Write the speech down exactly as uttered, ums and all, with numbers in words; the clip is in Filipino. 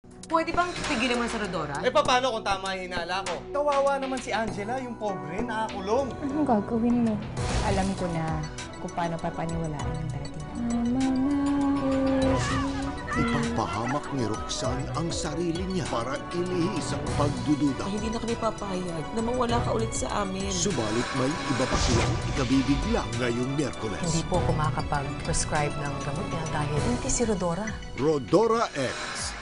Pwede bang tigilan mo na sa Rodora? Eh, paano kung tama yung hinala ko? Kawawa naman si Angela, yung pobre, nakakulong. Anong gagawin mo? Alam ko na kung paano papaniwalaan yung daddy. Mama na, Ipapahamak ni Roxanne ang sarili niya para ilihis ang pagdududa. Hindi na kami papayag na mawala ka ulit sa amin. Subalit may iba pa silang ikabibigla ngayong Miyerkules. Hindi po ako makakapag-prescribe ng gamot niya dahil hindi si Rodora. Rodora X.